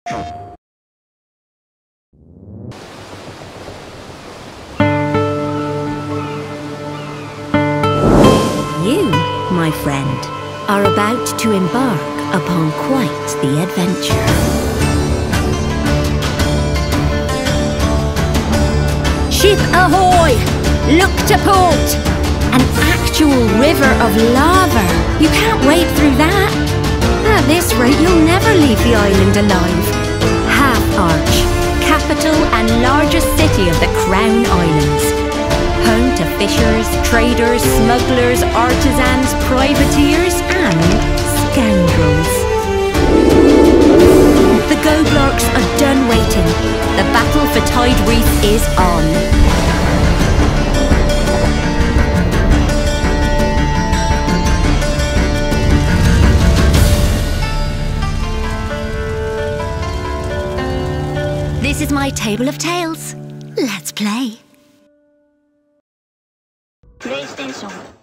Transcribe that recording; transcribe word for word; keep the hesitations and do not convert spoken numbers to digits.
You, my friend, are about to embark upon quite the adventure. Ship ahoy! Look to port! An actual river of lava! You can't wade through that! At this rate, you'll never leave the island alive. Half Arch, capital and largest city of the Crown Islands. Home to fishers, traders, smugglers, artisans, privateers and scoundrels. The Goblarks are done waiting. The battle for Tide Reef is on. This is my table of tales. Let's play. PlayStation.